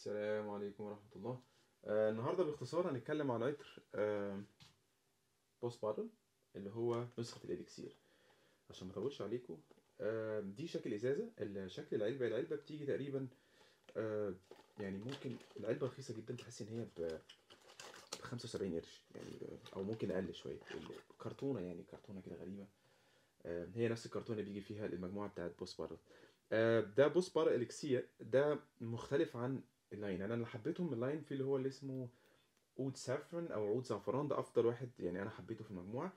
السلام عليكم ورحمة الله. النهاردة باختصار هنتكلم عن عطر بوست بارل اللي هو نسخة الإليكسير. عشان ما اطولش عليكم، دي شكل إزازة. شكل العلبة بتيجي تقريبا يعني ممكن العلبة رخيصة جدا، تحس إن هي ب 75 قرش يعني، أو ممكن أقل شوية. الكرتونة يعني كرتونة كده غريبة. هي نفس الكرتونة اللي بيجي فيها المجموعة بتاعت بوست بارل. ده بوست بارل إليكسير، ده مختلف عن اللاين. انا اللي حبيته من اللاين في اللي اسمه عود سافرن او عود زعفران، ده افضل واحد يعني انا حبيته في المجموعه.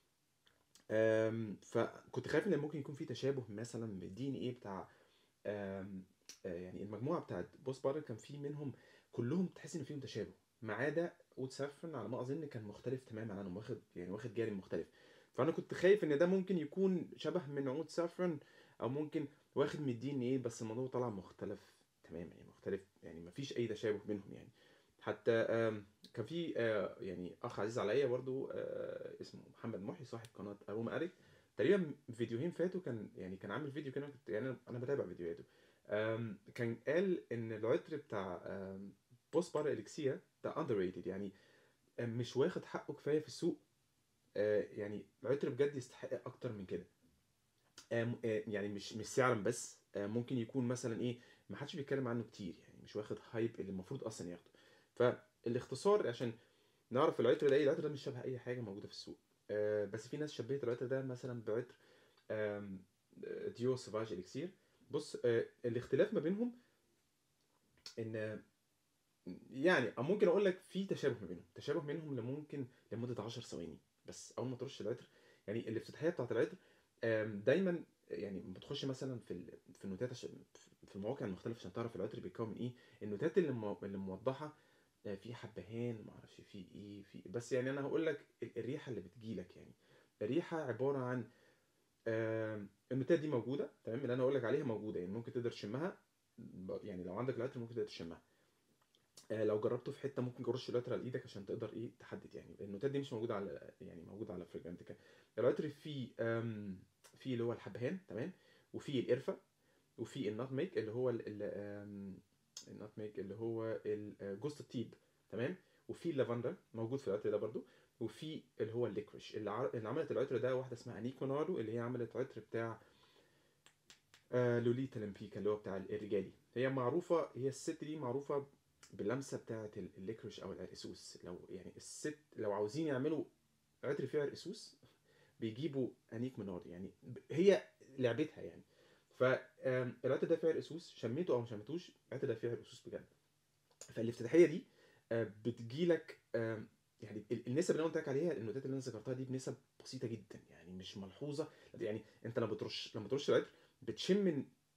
فكنت خايف ان ممكن يكون في تشابه مثلا من الدي ان ايه بتاع آم، يعني المجموعه بتاعت بوست بارل كان في منهم كلهم تحس ان فيهم تشابه، ما عدا عود سافرن على ما اظن كان مختلف تماما عنهم، واخد جانب مختلف. فانا كنت خايف ان ده ممكن يكون شبه من عود سافرن، او ممكن واخد من الدي ان ايه، بس الموضوع طلع مختلف تماما يعني، مختلف يعني مفيش اي تشابه بينهم يعني. حتى كان في يعني اخ عزيز عليا برضو اسمه محمد محي صاحب قناه اروما اريك، تقريبا فيديوهين فاتوا كان عامل فيديو كده، يعني انا بتابع فيديوهاته. كان قال ان العطر بتاع بوست بار اليكسيا ده اندر ريتد يعني، مش واخد حقه كفايه في السوق. يعني العطر بجد يستحق اكتر من كده. يعني مش سعرا بس، ممكن يكون مثلا ايه، ما حدش بيتكلم عنه كتير يعني، مش واخد هايب اللي المفروض اصلا ياخده. فالاختصار عشان نعرف العطر ده ايه، العطر ده مش شبه اي حاجه موجوده في السوق. بس في ناس شبهت العطر ده مثلا بعطر آم، ديو سافاج اليكسير. بص، الاختلاف ما بينهم ان يعني ممكن اقول لك في تشابه ما بينهم، تشابه منهم لممكن لمده 10 ثواني بس. اول ما ترش العطر يعني الافتتاحيه بتاعت العطر دايما يعني بتخش مثلا في النوتات، عشان في المواقع المختلفه عشان تعرف العطر بيتكون من ايه. النوتات اللي موضحه في حبهان، ما اعرفش في ايه، في بس يعني انا هقول لك الريحه اللي بتجيلك يعني. الريحه عباره عن النوتات دي موجوده تمام، اللي انا اقول لك عليها موجوده يعني، ممكن تقدر تشمها. يعني لو عندك العطر ممكن تقدر تشمها. لو جربته في حته ممكن ترش العطر على ايدك عشان تقدر ايه تحدد يعني. النوتات دي مش موجوده على يعني موجوده على فريجرانتيكا. العطر فيه فيه اللي هو الحبهان تمام، وفيه القرفه، وفيه الناتميك اللي هو الناتميك اللي هو جوز الطيب تمام، وفي اللافندر موجود في العطر ده برضو، وفي اللي هو الليكريش. اللي عملت العطر ده واحده اسمها انيكو نارو، اللي هي عملت عطر بتاع لوليتا لمبيكا اللي هو بتاع الرجالي. هي معروفه، هي الست دي معروفه باللمسه بتاعه الليكريش او العرقسوس. لو يعني الست لو عاوزين يعملوا عطر فيه عرقسوس بيجيبوا انيك منار يعني، هي لعبتها يعني. فالعطر ده فيه عرقسوس، شميته او ما شميتوش العطر ده فيه عرقسوس بجد. فالافتتاحيه دي بتجيلك يعني النسب اللي انا قلت لك عليها، النوتات اللي انا ذكرتها دي بنسب بسيطه جدا يعني مش ملحوظه. يعني انت لما ترش العطر بتشم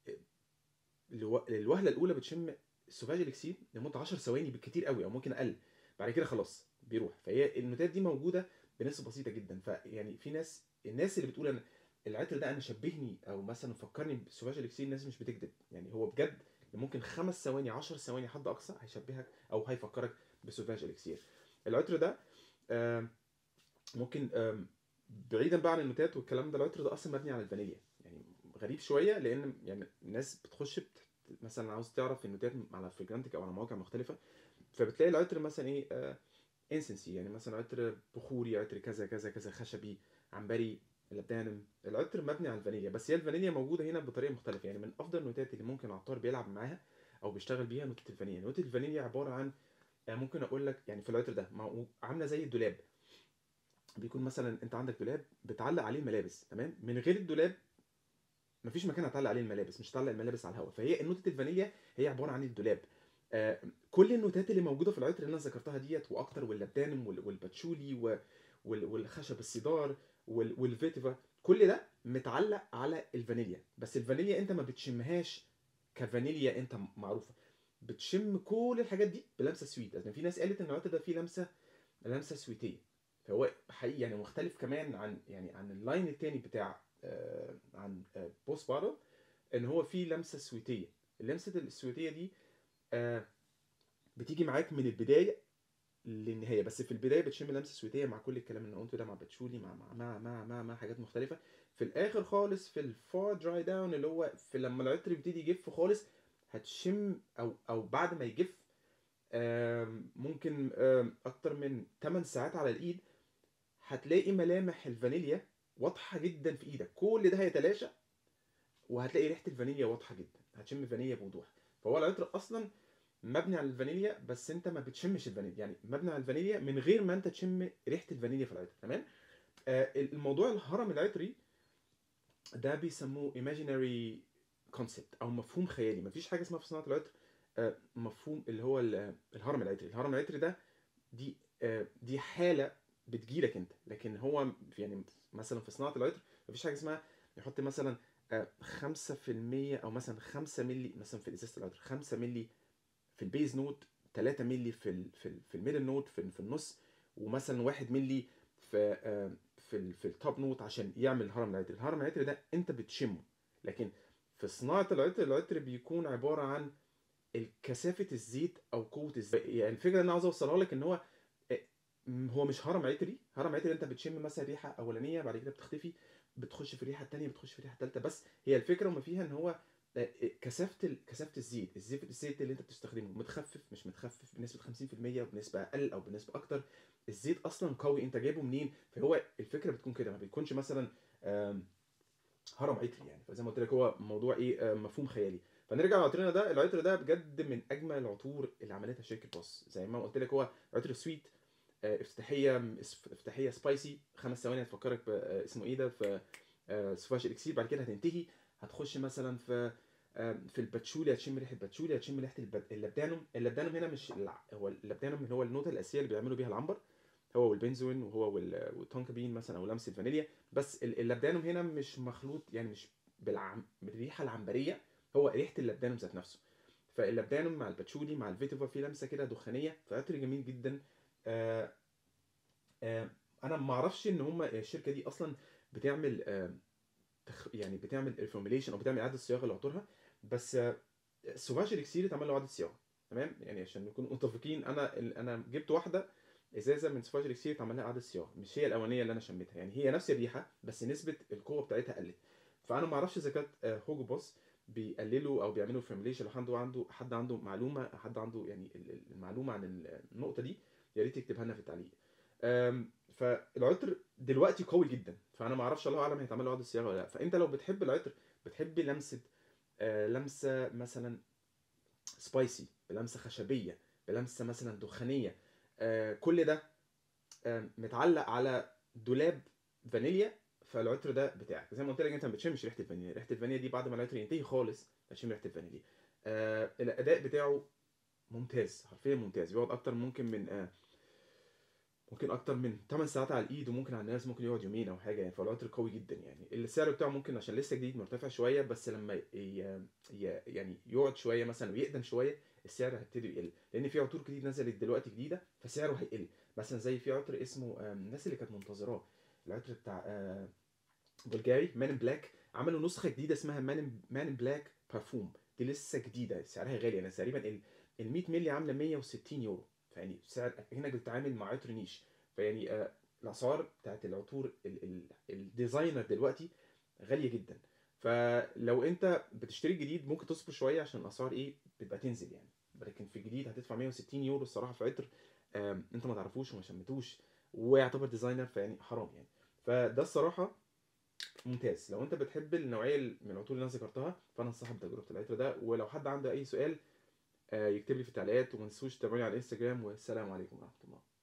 الوهله الاولى بتشم السوفاج اليكسير لمده 10 ثواني بالكتير قوي، او ممكن اقل. بعد كده خلاص بيروح. فهي النوتات دي موجوده بنسبه بسيطه جدا. فيعني في الناس اللي بتقول انا العطر ده انا شبهني او مثلا فكرني بالسوفاج اليكسير، الناس مش بتكذب يعني، هو بجد ممكن 5 ثواني 10 ثواني حد اقصى هيشبهك او هيفكرك بسوفاج اليكسير. العطر ده آم، ممكن بعيدا بقى عن النوتات والكلام ده، العطر ده اصلا مبني على الفانيليا يعني. غريب شويه لان يعني الناس بتخش مثلا عاوز تعرف النوتات على فريجرانتك او على مواقع مختلفه، فبتلاقي العطر مثلا ايه انسنسي يعني، مثلا عطر بخوري، عطر كذا كذا كذا، خشبي، عنبري، لبانم. العطر مبني على الفانيليا، بس هي الفانيليا موجوده هنا بطريقه مختلفه يعني. من افضل النوتات اللي ممكن العطار بيلعب معاها او بيشتغل بيها نوتة الفانيليا. نوتة الفانيليا عباره عن ممكن اقول لك يعني في العطر ده عامله زي الدولاب. بيكون مثلا انت عندك دولاب بتعلق عليه الملابس تمام، من غير الدولاب مفيش مكان هتعلق عليه الملابس، مش هتعلق الملابس على الهواء. فهي نوتة الفانيليا هي عباره عن الدولاب. آه كل النوتات اللي موجوده في العطر اللي انا ذكرتها ديت واكتر، واللبانم والباتشولي والخشب السيدار والفيتيفا، كل ده متعلق على الفانيليا. بس الفانيليا انت ما بتشمهاش كفانيليا انت معروفه، بتشم كل الحاجات دي بلمسه سويت. يعني في ناس قالت ان العطر ده فيه لمسه سويتيه. فهو حقيقي يعني مختلف كمان عن يعني عن اللاين التاني بتاع عن بوست بارل، ان هو فيه لمسه سويتيه. اللمسه السويتيه دي آه، بتيجي معاك من البدايه للنهايه، بس في البدايه بتشم لمسه سويتيه مع كل الكلام اللي انا قلته ده، مع باتشولي، مع حاجات مختلفه. في الاخر خالص في الفار دراي داون، اللي هو في لما العطر بيبتدي يجف خالص، هتشم او بعد ما يجف ممكن اكتر من 8 ساعات على الايد، هتلاقي ملامح الفانيليا واضحه جدا في ايدك. كل ده هيتلاشى وهتلاقي ريحه الفانيليا واضحه جدا، هتشم فانيليا بوضوح. فهو العطر اصلا مبني على الفانيليا، بس انت ما بتشمش الفانيليا، يعني مبني على الفانيليا من غير ما انت تشم ريحه الفانيليا في العطر. تمام. الموضوع الهرم العطري ده بيسموه imaginary concept او مفهوم خيالي. مفيش حاجه اسمها في صناعه العطر مفهوم اللي هو الهرم العطري. الهرم العطري ده دي حاله بتجيلك انت، لكن هو يعني مثلا في صناعه العطر مفيش حاجه اسمها يحط مثلا 5% او مثلا 5 مللي مثلا في ازازه العطر، 5 مللي في البيز نوت، 3 مللي في الميدل نوت في النص، ومثلا 1 مللي في في التوب نوت عشان يعمل الهرم العطري. الهرم العطري ده انت بتشمه. لكن في صناعه العطر، العطر بيكون عباره عن كثافه الزيت او قوه الزيت. يعني الفكره اللي انا عاوز اوصلها لك ان هو هو مش هرم عطري. هرم عطري انت بتشم مثلا ريحه اولانيه، بعد كده بتختفي، بتخش في الريحه الثانيه، بتخش في الريحه الثالثه. بس هي الفكره ما فيها ان هو كثافه الزيت اللي انت بتستخدمه متخفف مش متخفف بنسبه 50% وبنسبه اقل او بنسبه اكتر. الزيت اصلا قوي، انت جايبه منين؟ فهو الفكره بتكون كده، ما بيكونش مثلا هرم عطري يعني. فزي ما قلت لك هو موضوع ايه مفهوم خيالي. فنرجع لعطرنا ده. العطر ده بجد من اجمل العطور اللي عملتها شركه بوس. زي ما قلت لك هو عطر سويت، افتتاحيه سبايسي. 5 ثواني هتفكرك اسمه ايه ده في سوفاج اليكسير. بعد كده هتنتهي هتخش مثلا في الباتشولي، هتشم ريحه الباتشولي، هتشم ريحه اللبدانوم. اللبدانوم هنا مش هو اللبدانوم اللي هو النوتة الاساسيه اللي بيعملوا بيها العنبر، هو والبنزوين وهو والتونكا بين مثلا او لمس الفانيليا. بس اللبدانوم هنا مش مخلوط، يعني مش بالريحه العنبريه، هو ريحه اللبدانوم ذات نفسه. فاللبدانوم مع الباتشولي مع الفيتيفا في لمسه كده دخانيه، فعطر جميل جدا. آه، انا ما اعرفش ان هم الشركه دي اصلا بتعمل يعني بتعمل ريفورميليشن او بتعمل اعاده صياغه لعطورها. بس سوفاج اليكسير اتعمل له اعاده صياغه. تمام، يعني عشان نكون متفقين، انا جبت واحده ازازه من سوفاج اليكسير اتعمل لها اعاده صياغه، مش هي الاولانيه اللي انا شميتها. يعني هي نفس الريحه بس نسبه القوه بتاعتها قلت. فانا ما اعرفش اذا كانت هوجو بوس بيقللوا او بيعملوا فورميليشن. لو حد عنده معلومه، حد عنده يعني المعلومه عن النقطه دي، يا ريت يكتبها لنا في التعليق. فالعطر دلوقتي قوي جدا، فانا ما اعرفش الله اعلم هيتعمل له عقد الصياغه ولا لا. فانت لو بتحب العطر، بتحب لمسه لمسه مثلا سبايسي، بلمسه خشبيه، بلمسه مثلا دخانيه، كل ده متعلق على دولاب فانيليا، فالعطر ده بتاعك. زي ما قلت لك انت ما بتشمش ريحه الفانيليا. ريحه الفانيليا دي بعد ما العطر ينتهي خالص هتشم ريحه الفانيليا. الاداء بتاعه ممتاز، حرفيا ممتاز. بيقعد اكتر ممكن اكتر من 8 ساعات على الايد، وممكن على الناس ممكن يقعد يومين او حاجه يعني. فالعطر قوي جدا يعني. السعر بتاعه ممكن عشان لسه جديد مرتفع شويه، بس لما يعني يقعد شويه مثلا ويقدم شويه السعر هيبتدي يقل، لان في عطور جديد نزلت دلوقتي جديده فسعره هيقل. مثلا زي في عطر اسمه الناس اللي كانت منتظراه، العطر بتاع بلغاري مان ان بلاك. عملوا نسخه جديده اسمها مان ان بلاك بارفوم. دي لسه جديده، سعرها غالي. انا تقريبا ال 100 مللي عامله 160 يورو. فيعني سعر هنا بتتعامل مع عطر نيش. فيعني الاسعار بتاعت العطور الديزاينر دلوقتي غاليه جدا. فلو انت بتشتري جديد ممكن تصبر شويه عشان الاسعار ايه بتبقى تنزل يعني. لكن في الجديد هتدفع 160 يورو الصراحه في عطر انت ما تعرفوش وما شمتوش ويعتبر ديزاينر، فيعني حرام يعني. فده الصراحه ممتاز. لو انت بتحب النوعيه من العطور اللي انا ذكرتها، فانا انصحك بتجربه العطر ده. ولو حد عنده اي سؤال يكتب لي في التعليقات. وما تنسوش تتابعوني على الانستجرام. والسلام عليكم ورحمه الله.